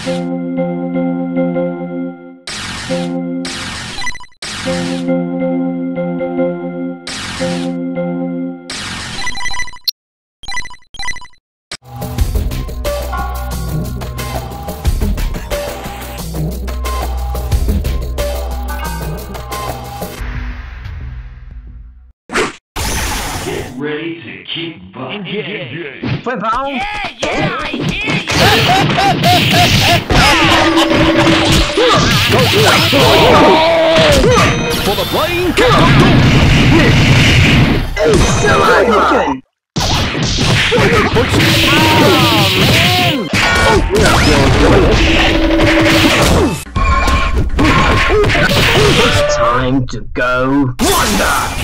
Ready to keep bucking. 快跑 Yeah, yeah, I hear you. For the plane, Mugen! It's time to go. Wonder!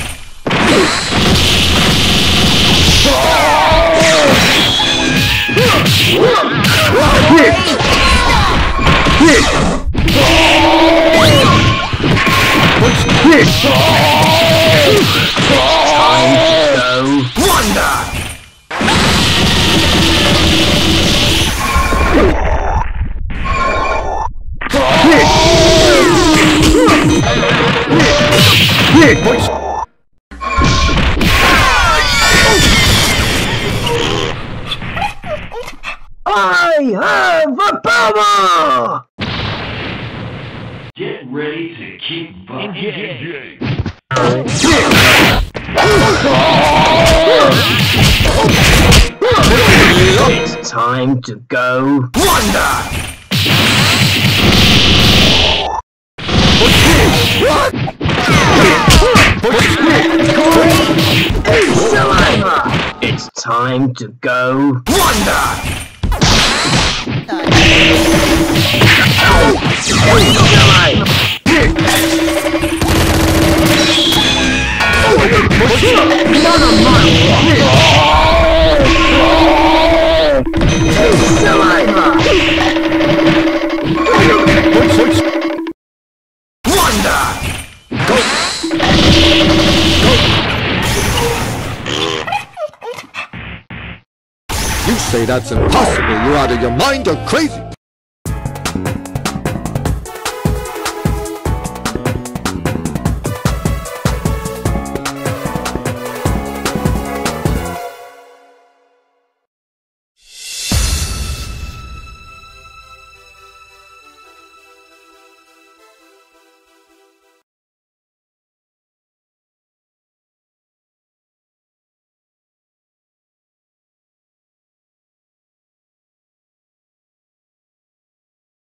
I have the power! Get ready to keep bucking. It's time to go. Wonder! Saliva! It's time to go. Wonder! You say that's impossible. You're out of your mind or crazy.